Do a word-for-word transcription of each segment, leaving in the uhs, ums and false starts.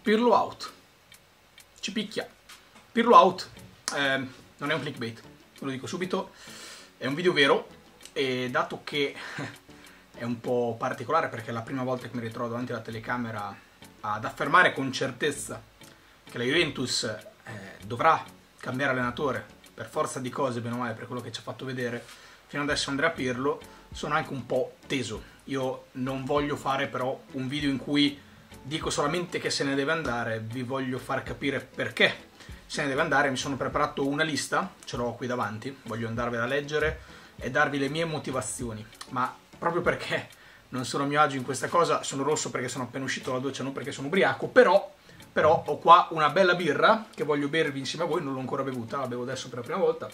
Pirlo out. Ci picchia. Pirlo out eh, non è un clickbait, ve lo dico subito, è un video vero, e dato che è un po' particolare perché è la prima volta che mi ritrovo davanti alla telecamera ad affermare con certezza che la Juventus eh, dovrà cambiare allenatore per forza di cose, bene o male, per quello che ci ha fatto vedere fino adesso Andrea Pirlo, sono anche un po' teso. Io non voglio fare però un video in cui dico solamente che se ne deve andare, vi voglio far capire perché se ne deve andare. Mi sono preparato una lista, ce l'ho qui davanti, voglio andarvela a leggere e darvi le mie motivazioni, ma proprio perché non sono a mio agio in questa cosa, sono rosso perché sono appena uscito dalla doccia, non perché sono ubriaco, però, però ho qua una bella birra che voglio bervi insieme a voi, non l'ho ancora bevuta, la bevo adesso per la prima volta,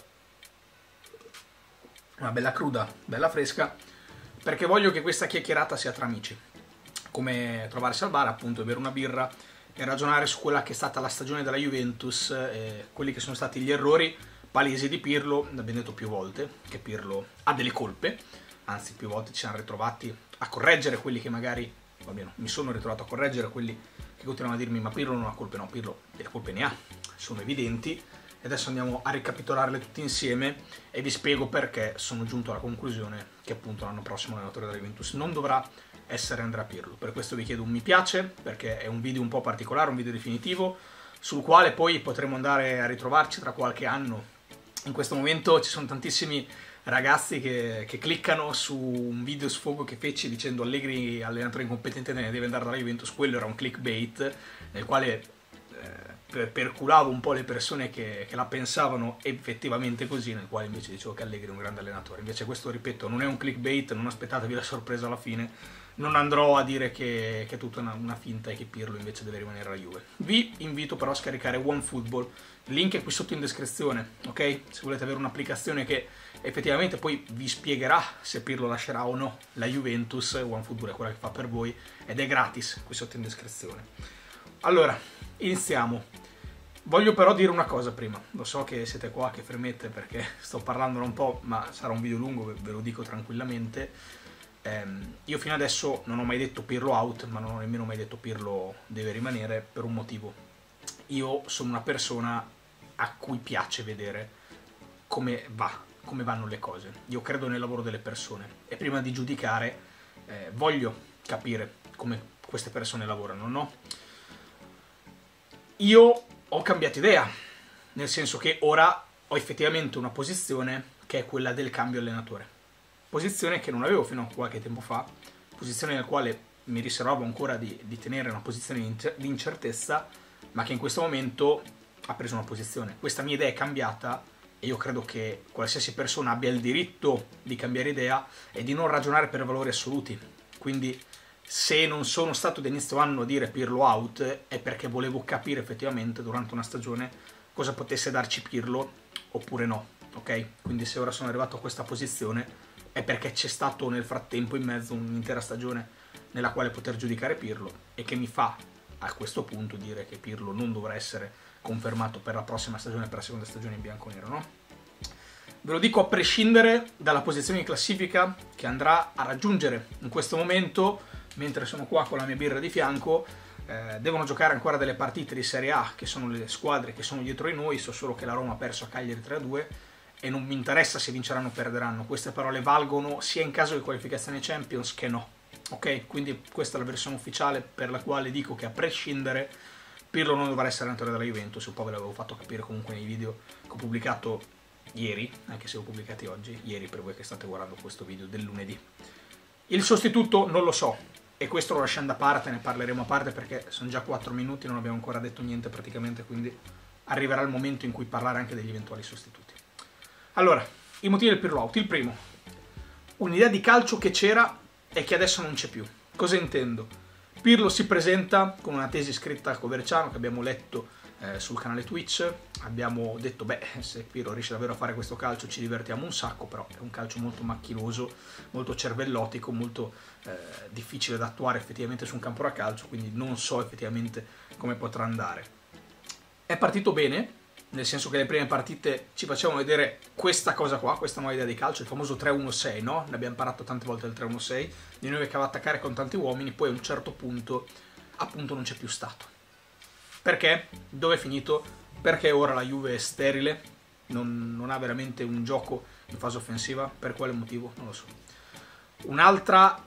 una bella cruda, bella fresca, perché voglio che questa chiacchierata sia tra amici, come trovarsi al bar, appunto, bere una birra e ragionare su quella che è stata la stagione della Juventus, e quelli che sono stati gli errori palesi di Pirlo. Abbiamo detto più volte che Pirlo ha delle colpe, anzi più volte ci siamo ritrovati a correggere quelli che magari, va bene, mi sono ritrovato a correggere quelli che continuano a dirmi ma Pirlo non ha colpe. No, Pirlo delle colpe ne ha, sono evidenti, e adesso andiamo a ricapitolarle tutte insieme e vi spiego perché sono giunto alla conclusione che appunto l'anno prossimo l'allenatore della Juventus non dovrà essere Andrea Pirlo. Per questo vi chiedo un mi piace, perché è un video un po' particolare, un video definitivo, sul quale poi potremo andare a ritrovarci tra qualche anno. In questo momento ci sono tantissimi ragazzi che, che cliccano su un video sfogo che feci dicendo Allegri allenatore incompetente, ne deve andare dalla Juventus. Quello era un clickbait nel quale eh, perculavo un po' le persone che, che la pensavano effettivamente così, nel quale invece dicevo che Allegri è un grande allenatore. Invece questo, ripeto, non è un clickbait, non aspettatevi la sorpresa alla fine. Non andrò a dire che, che è tutta una, una finta e che Pirlo invece deve rimanere alla Juve. Vi invito però a scaricare OneFootball, il link è qui sotto in descrizione, ok? Se volete avere un'applicazione che effettivamente poi vi spiegherà se Pirlo lascerà o no la Juventus, OneFootball è quella che fa per voi ed è gratis, qui sotto in descrizione. Allora, iniziamo. Voglio però dire una cosa prima, lo so che siete qua che fremete perché sto parlando da un po', ma sarà un video lungo, ve lo dico tranquillamente. Um, io fino adesso non ho mai detto Pirlo out, ma non ho nemmeno mai detto Pirlo deve rimanere, per un motivo. Io sono una persona a cui piace vedere come va, come vanno le cose. Io credo nel lavoro delle persone e prima di giudicare eh, voglio capire come queste persone lavorano, no? Io ho cambiato idea, nel senso che ora ho effettivamente una posizione che è quella del cambio allenatore. Posizione che non avevo fino a qualche tempo fa, posizione nel quale mi riservavo ancora di, di tenere una posizione di incertezza, ma che in questo momento ha preso una posizione. Questa mia idea è cambiata e io credo che qualsiasi persona abbia il diritto di cambiare idea e di non ragionare per valori assoluti. Quindi se non sono stato da inizio anno a dire Pirlo out è perché volevo capire effettivamente durante una stagione cosa potesse darci Pirlo oppure no, ok? Quindi se ora sono arrivato a questa posizione è perché c'è stato nel frattempo in mezzo un'intera stagione nella quale poter giudicare Pirlo e che mi fa a questo punto dire che Pirlo non dovrà essere confermato per la prossima stagione, per la seconda stagione in bianconero, no? Ve lo dico a prescindere dalla posizione di classifica che andrà a raggiungere in questo momento, mentre sono qua con la mia birra di fianco. Eh, devono giocare ancora delle partite di Serie A, che sono le squadre che sono dietro di noi. So solo che la Roma ha perso a Cagliari tre a due e non mi interessa se vinceranno o perderanno. Queste parole valgono sia in caso di qualificazione Champions che no, ok? Quindi questa è la versione ufficiale per la quale dico che a prescindere Pirlo non dovrà essere allenatore della Juventus. Un po' ve l'avevo fatto capire comunque nei video che ho pubblicato ieri, anche se ho pubblicati oggi, ieri per voi che state guardando questo video del lunedì. Il sostituto non lo so, e questo lo lasciamo a parte, ne parleremo a parte perché sono già quattro minuti, non abbiamo ancora detto niente praticamente, quindi arriverà il momento in cui parlare anche degli eventuali sostituti. Allora, i motivi del Pirlo out. Il primo, un'idea di calcio che c'era e che adesso non c'è più. Cosa intendo? Pirlo si presenta con una tesi scritta a Coverciano che abbiamo letto eh, sul canale Twitch. Abbiamo detto, beh, se Pirlo riesce davvero a fare questo calcio ci divertiamo un sacco, però è un calcio molto macchinoso, molto cervellotico, molto eh, difficile da attuare effettivamente su un campo da calcio, quindi non so effettivamente come potrà andare. È partito bene, nel senso che le prime partite ci facevano vedere questa cosa qua, questa nuova idea di calcio, il famoso tre uno sei, no? Ne abbiamo parlato tante volte del tre uno sei, di noi che va a attaccare con tanti uomini, poi a un certo punto appunto non c'è più stato. Perché? Dove è finito? Perché ora la Juve è sterile, non, non ha veramente un gioco in fase offensiva. Per quale motivo? Non lo so. Un'altra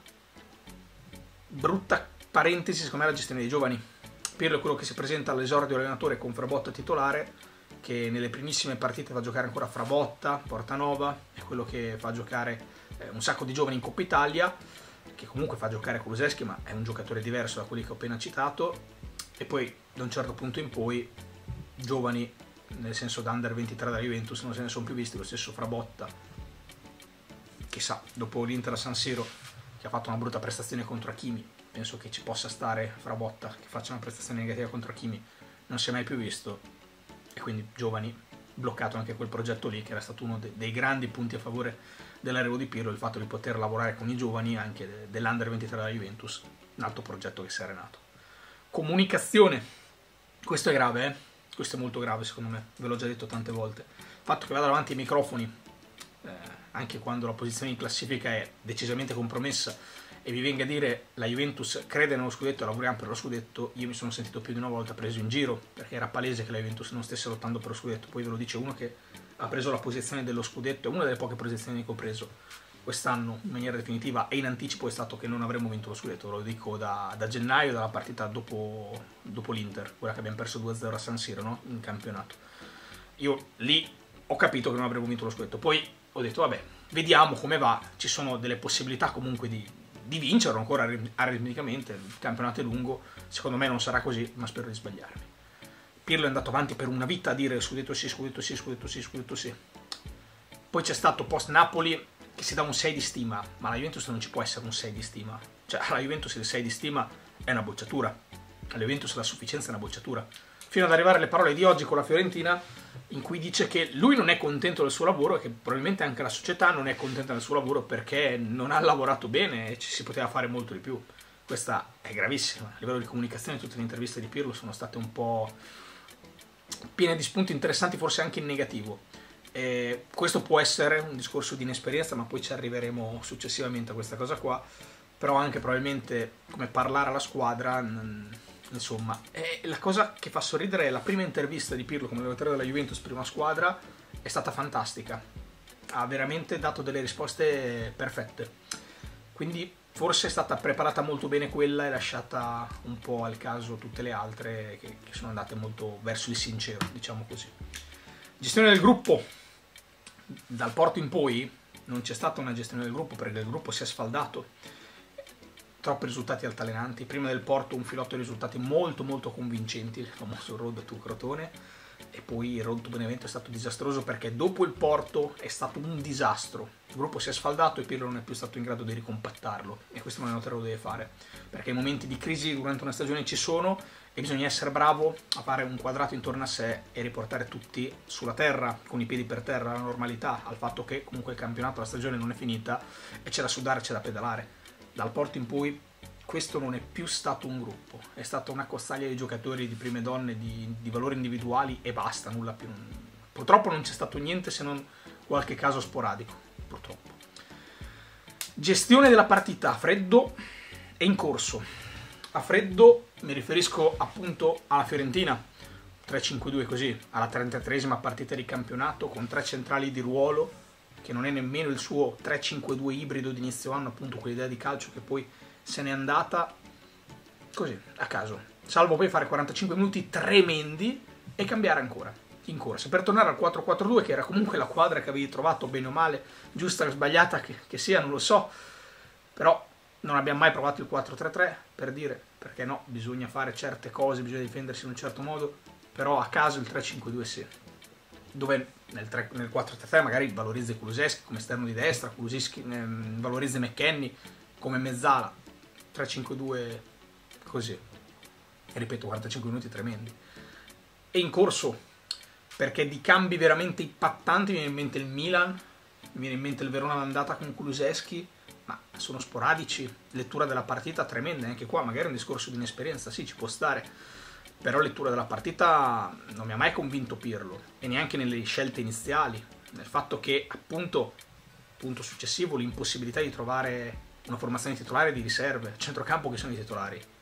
brutta parentesi secondo me è la gestione dei giovani. Pirlo è quello che si presenta all'esordio allenatore con Frabotta titolare, che nelle primissime partite fa giocare ancora Frabotta, Portanova, è quello che fa giocare eh, un sacco di giovani in Coppa Italia, che comunque fa giocare Kulusevski, ma è un giocatore diverso da quelli che ho appena citato, e poi da un certo punto in poi giovani, nel senso da under ventitré da Juventus, non se ne sono più visti. Lo stesso Frabotta, chissà, dopo l'Inter a San Siro, che ha fatto una brutta prestazione contro Hakimi, penso che ci possa stare Frabotta che faccia una prestazione negativa contro Hakimi, non si è mai più visto, e quindi giovani, bloccato anche quel progetto lì, che era stato uno de- dei grandi punti a favore dell'arrivo di Pirlo, il fatto di poter lavorare con i giovani anche de- dell'Under ventitré della Juventus, un altro progetto che si è arenato. Comunicazione, questo è grave, eh? Questo è molto grave secondo me, ve l'ho già detto tante volte. Il fatto che vada davanti ai microfoni, eh, anche quando la posizione in classifica è decisamente compromessa, e vi venga a dire la Juventus crede nello scudetto e lavoriamo per lo scudetto, io mi sono sentito più di una volta preso in giro, perché era palese che la Juventus non stesse lottando per lo scudetto. Poi ve lo dice uno che ha preso la posizione dello scudetto, è una delle poche posizioni che ho preso quest'anno in maniera definitiva, e in anticipo è stato che non avremmo vinto lo scudetto, ve lo dico da, da gennaio, dalla partita dopo, dopo l'Inter, quella che abbiamo perso due a zero a San Siro, no? In campionato. Io lì ho capito che non avremmo vinto lo scudetto, poi ho detto vabbè, vediamo come va, ci sono delle possibilità comunque di di vincerlo ancora aritmeticamente, il campionato è lungo, secondo me non sarà così, ma spero di sbagliarmi. Pirlo è andato avanti per una vita a dire scudetto sì, scudetto sì, scudetto sì, scudetto sì. Poi c'è stato post Napoli che si dà un sei di stima, ma alla Juventus non ci può essere un sei di stima, cioè alla Juventus il sei di stima è una bocciatura, alla Juventus la sufficienza è una bocciatura, fino ad arrivare alle parole di oggi con la Fiorentina, in cui dice che lui non è contento del suo lavoro e che probabilmente anche la società non è contenta del suo lavoro perché non ha lavorato bene e ci si poteva fare molto di più. Questa è gravissima. A livello di comunicazione tutte le interviste di Pirlo sono state un po' piene di spunti interessanti, forse anche in negativo. E questo può essere un discorso di inesperienza, ma poi ci arriveremo successivamente a questa cosa qua. Però anche probabilmente come parlare alla squadra... Insomma, e la cosa che fa sorridere è la prima intervista di Pirlo come allenatore della Juventus, prima squadra, è stata fantastica. Ha veramente dato delle risposte perfette. Quindi forse è stata preparata molto bene quella e lasciata un po' al caso tutte le altre che, che sono andate molto verso il sincero, diciamo così. Gestione del gruppo. Dal Porto in poi non c'è stata una gestione del gruppo perché il gruppo si è sfaldato. Troppi risultati altalenanti, prima del Porto un filotto di risultati molto molto convincenti, il famoso Road to Crotone, e poi il Road to Benevento è stato disastroso perché dopo il Porto è stato un disastro, il gruppo si è sfaldato e Pirlo non è più stato in grado di ricompattarlo, e questo un allenatore lo deve fare, perché i momenti di crisi durante una stagione ci sono e bisogna essere bravo a fare un quadrato intorno a sé e riportare tutti sulla terra, con i piedi per terra, alla normalità, al fatto che comunque il campionato, la stagione non è finita e c'è da sudare, c'è da pedalare. Dal Porto in poi questo non è più stato un gruppo, è stata una cozzaglia di giocatori, di prime donne, di, di valori individuali e basta, nulla più. Purtroppo non c'è stato niente se non qualche caso sporadico, purtroppo. Gestione della partita a freddo è in corso. A freddo mi riferisco appunto alla Fiorentina, tre cinque due così, alla trentatreesima partita di campionato con tre centrali di ruolo, che non è nemmeno il suo tre cinque due ibrido di inizio anno, appunto quell'idea di calcio che poi se n'è andata così, a caso, salvo poi fare quarantacinque minuti tremendi e cambiare ancora, in corsa, per tornare al quattro quattro due, che era comunque la quadra che avevi trovato, bene o male, giusta o sbagliata che, che sia, non lo so, però non abbiamo mai provato il quattro tre tre, per dire, perché no, bisogna fare certe cose, bisogna difendersi in un certo modo, però a caso il tre cinque due sì, dove nel, tre, nel quattro tre tre magari valorizza Kulusevski come esterno di destra, Kulusevski, ehm, valorizza McKennie come mezzala, tre cinque due così, e ripeto, quarantacinque minuti tremendi. E in corso, perché di cambi veramente impattanti mi viene in mente il Milan, mi viene in mente il Verona andata con Kulusevski, ma sono sporadici, lettura della partita tremenda, anche qua magari è un discorso di inesperienza, sì, ci può stare, però lettura della partita non mi ha mai convinto Pirlo, e neanche nelle scelte iniziali, nel fatto che appunto, punto successivo, l'impossibilità di trovare una formazione titolare di riserve, centrocampo che sono i titolari,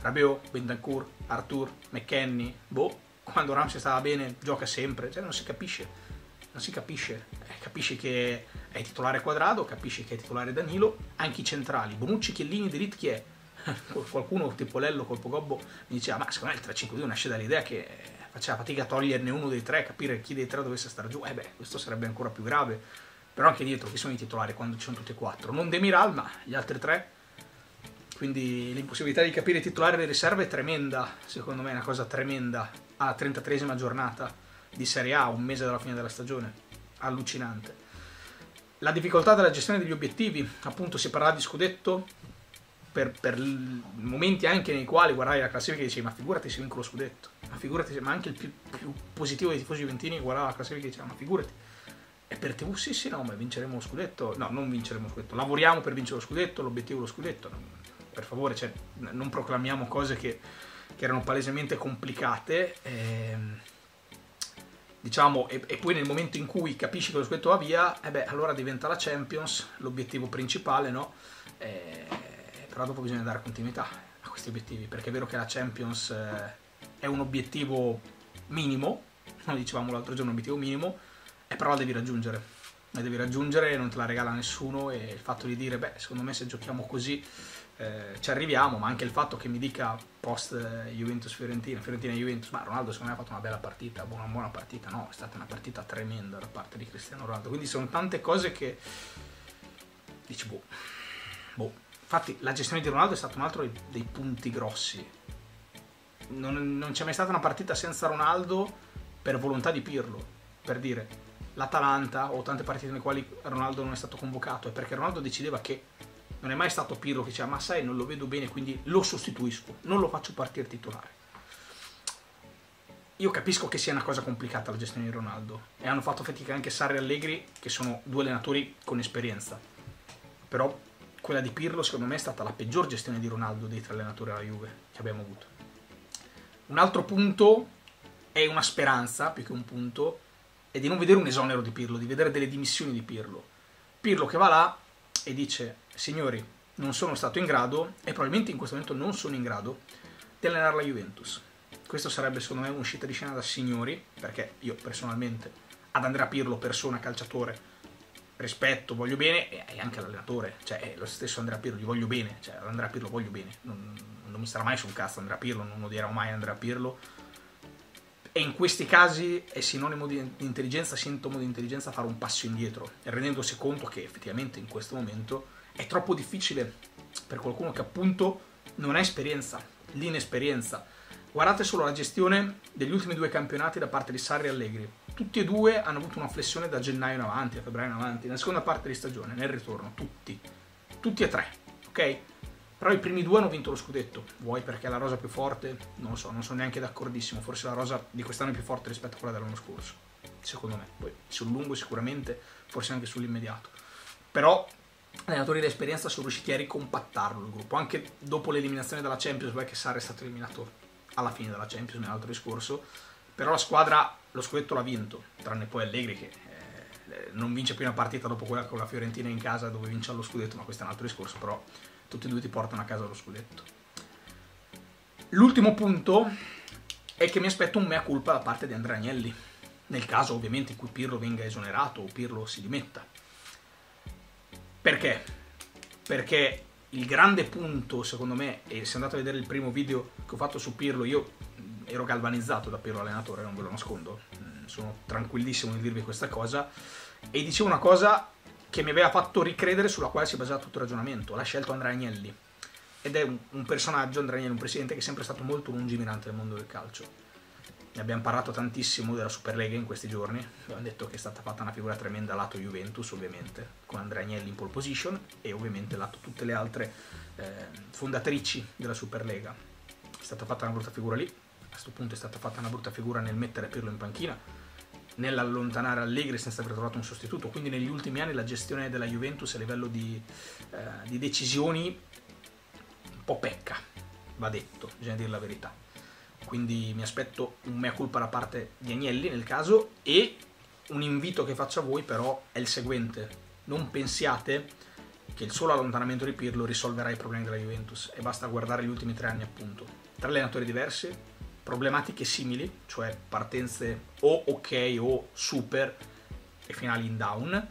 Rabiot, Bentancur, Arthur, McKennie, boh, quando Ramsey stava bene gioca sempre, cioè non si capisce, non si capisce, eh, capisci che è titolare Quadrado, capisci che è titolare Danilo, anche i centrali, Bonucci, Chiellini, De Ligt chi è? Qualcuno tipo Lello col Pogobbo mi diceva ma secondo me il tre cinque due nasce dall'idea che faceva fatica a toglierne uno dei tre, capire chi dei tre dovesse stare giù, eh beh, questo sarebbe ancora più grave, però anche dietro chi sono i titolari quando ci sono tutti e quattro? Non Demiral ma gli altri tre, quindi l'impossibilità di capire i titolari e le riserve è tremenda, secondo me è una cosa tremenda, alla trentatreesima giornata di Serie A, un mese dalla fine della stagione, allucinante. La difficoltà della gestione degli obiettivi, appunto si parla di scudetto, per, per momenti anche nei quali guardavi la classifica e dicevi ma figurati se vinco lo scudetto, ma figurati, ma anche il più, più positivo dei tifosi juventini guardava la classifica e diceva ma figurati, e per tivù sì sì no ma vinceremo lo scudetto, no non vinceremo lo scudetto, lavoriamo per vincere lo scudetto, l'obiettivo è lo scudetto, no, per favore, cioè, non proclamiamo cose che, che erano palesemente complicate, ehm, diciamo, e, e poi nel momento in cui capisci che lo scudetto va via, eh beh, allora diventa la Champions l'obiettivo principale, no? Eh, però dopo bisogna dare continuità a questi obiettivi, perché è vero che la Champions eh, è un obiettivo minimo, come dicevamo l'altro giorno, un obiettivo minimo, e però la devi raggiungere, la devi raggiungere, non te la regala nessuno, e il fatto di dire, beh, secondo me se giochiamo così eh, ci arriviamo, ma anche il fatto che mi dica post eh, Juventus-Fiorentina, Fiorentina-Juventus, ma Ronaldo secondo me ha fatto una bella partita, una buona partita, no, è stata una partita tremenda da parte di Cristiano Ronaldo, quindi sono tante cose che dici, boh, boh. Infatti la gestione di Ronaldo è stato un altro dei punti grossi, non, non c'è mai stata una partita senza Ronaldo per volontà di Pirlo, per dire, l'Atalanta o tante partite nelle quali Ronaldo non è stato convocato, è perché Ronaldo decideva che non è mai stato Pirlo che diceva ma sai non lo vedo bene quindi lo sostituisco, non lo faccio partire titolare. Io capisco che sia una cosa complicata la gestione di Ronaldo e hanno fatto fatica anche Sarri e Allegri che sono due allenatori con esperienza, però quella di Pirlo secondo me è stata la peggior gestione di Ronaldo dei tre allenatori alla Juve che abbiamo avuto. Un altro punto è una speranza più che un punto è di non vedere un esonero di Pirlo, di vedere delle dimissioni di Pirlo. Pirlo che va là e dice signori non sono stato in grado e probabilmente in questo momento non sono in grado di allenare la Juventus. Questo sarebbe secondo me un'uscita di scena da signori, perché io personalmente ad Andrea Pirlo, persona, calciatore, rispetto, voglio bene, e anche l'allenatore, cioè è lo stesso Andrea Pirlo, gli voglio bene, cioè ad Andrea Pirlo voglio bene, non, non mi sarà mai sul cazzo Andrea Pirlo, non odierò mai Andrea Pirlo, e in questi casi è sinonimo di intelligenza, sintomo di intelligenza fare un passo indietro, rendendosi conto che effettivamente in questo momento è troppo difficile per qualcuno che appunto non ha esperienza, l'inesperienza. Guardate solo la gestione degli ultimi due campionati da parte di Sarri e Allegri. Tutti e due hanno avuto una flessione da gennaio in avanti, a febbraio in avanti, nella seconda parte di stagione, nel ritorno, tutti. Tutti e tre, ok? Però i primi due hanno vinto lo scudetto. Vuoi perché è la rosa più forte? Non lo so, non sono neanche d'accordissimo. Forse la rosa di quest'anno è più forte rispetto a quella dell'anno scorso, secondo me. Poi sul lungo sicuramente, forse anche sull'immediato. Però allenatori di esperienza sono riusciti a ricompattarlo il gruppo, anche dopo l'eliminazione dalla Champions, perché Sarri è stato eliminato alla fine della Champions nell'altro discorso, però la squadra lo scudetto l'ha vinto, tranne poi Allegri che eh, non vince più una partita dopo quella con la Fiorentina in casa dove vince lo scudetto, ma questo è un altro discorso, però tutti e due ti portano a casa lo scudetto. L'ultimo punto è che mi aspetto un mea culpa da parte di Andrea Agnelli, nel caso ovviamente in cui Pirlo venga esonerato o Pirlo si dimetta. Perché? Perché il grande punto, secondo me, e se andate a vedere il primo video che ho fatto su Pirlo, io ero galvanizzato da Pirlo allenatore, non ve lo nascondo, sono tranquillissimo di dirvi questa cosa, e dicevo una cosa che mi aveva fatto ricredere, sulla quale si basava tutto il ragionamento, l'ha scelto Andrea Agnelli, ed è un, un personaggio, Andrea Agnelli, un presidente che è sempre stato molto lungimirante nel mondo del calcio. Ne abbiamo parlato tantissimo della Superlega in questi giorni, abbiamo detto che è stata fatta una figura tremenda lato Juventus ovviamente, con Andrea Agnelli in pole position e ovviamente lato tutte le altre eh, fondatrici della Superlega. È stata fatta una brutta figura lì, a questo punto è stata fatta una brutta figura nel mettere Pirlo in panchina, nell'allontanare Allegri senza aver trovato un sostituto, quindi negli ultimi anni la gestione della Juventus a livello di, eh, di decisioni un po' pecca, va detto, bisogna dire la verità. Quindi mi aspetto un mea culpa da parte di Agnelli nel caso, e un invito che faccio a voi però è il seguente: non pensiate che il solo allontanamento di Pirlo risolverà i problemi della Juventus, e basta guardare gli ultimi tre anni appunto. Tre allenatori diversi, problematiche simili, cioè partenze o ok o super e finali in down.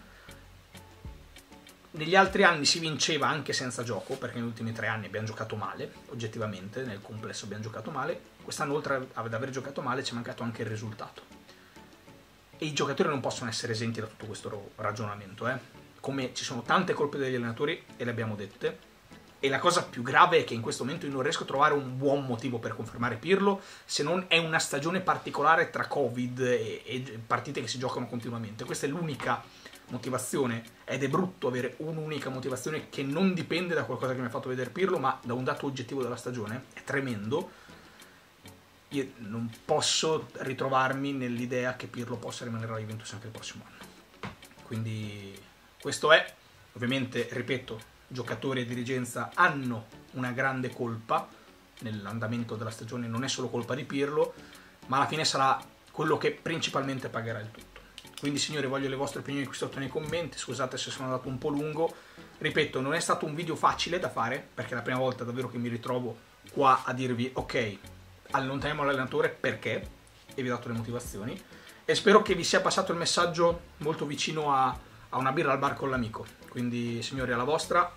Negli altri anni si vinceva anche senza gioco, perché negli ultimi tre anni abbiamo giocato male, oggettivamente, nel complesso abbiamo giocato male. Quest'anno, oltre ad aver giocato male, ci è mancato anche il risultato. E i giocatori non possono essere esenti da tutto questo ragionamento, eh. Come ci sono tante colpe degli allenatori, e le abbiamo dette, e la cosa più grave è che in questo momento io non riesco a trovare un buon motivo per confermare Pirlo, se non è una stagione particolare tra Covid e, e partite che si giocano continuamente. Questa è l'unica motivazione, ed è brutto avere un'unica motivazione che non dipende da qualcosa che mi ha fatto vedere Pirlo, ma da un dato oggettivo della stagione. È tremendo. Io non posso ritrovarmi nell'idea che Pirlo possa rimanere alla Juventus anche il prossimo anno. Quindi questo è, ovviamente, ripeto, giocatori e dirigenza hanno una grande colpa nell'andamento della stagione, non è solo colpa di Pirlo, ma alla fine sarà quello che principalmente pagherà il tutto. Quindi signori, voglio le vostre opinioni qui sotto nei commenti, scusate se sono andato un po' lungo, ripeto, non è stato un video facile da fare, perché è la prima volta davvero che mi ritrovo qua a dirvi ok, allontaniamo l'allenatore perché, e vi ho dato le motivazioni, e spero che vi sia passato il messaggio molto vicino a, a una birra al bar con l'amico. Quindi signori, alla vostra,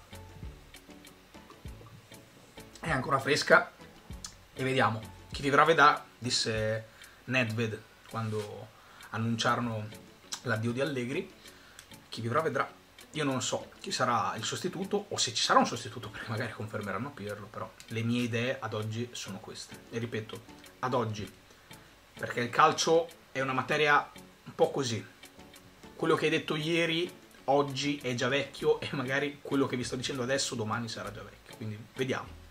è ancora fresca, e vediamo, chi vivrà vedrà, disse Nedved quando annunciarono l'addio di Allegri. Chi vivrà vedrà. Io non so chi sarà il sostituto, o se ci sarà un sostituto, perché magari confermeranno Pirlo, però le mie idee ad oggi sono queste. E ripeto, ad oggi, perché il calcio è una materia un po' così. Quello che hai detto ieri, oggi è già vecchio, e magari quello che vi sto dicendo adesso domani sarà già vecchio. Quindi vediamo.